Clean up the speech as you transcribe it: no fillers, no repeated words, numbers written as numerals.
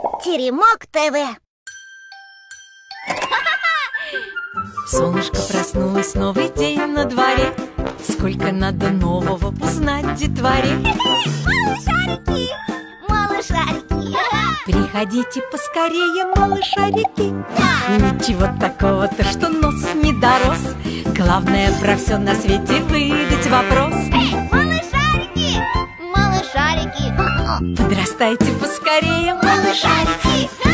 Теремок ТВ. Солнышко проснулось, новый день на дворе. Сколько надо нового узнать детворе. Малышарики, малышарики. Приходите поскорее, малышарики. Ничего такого-то, что нос не дорос. Главное про все на свете выдать вопрос. Малышарики, малышарики. Подрастайте поскорее, малышарики.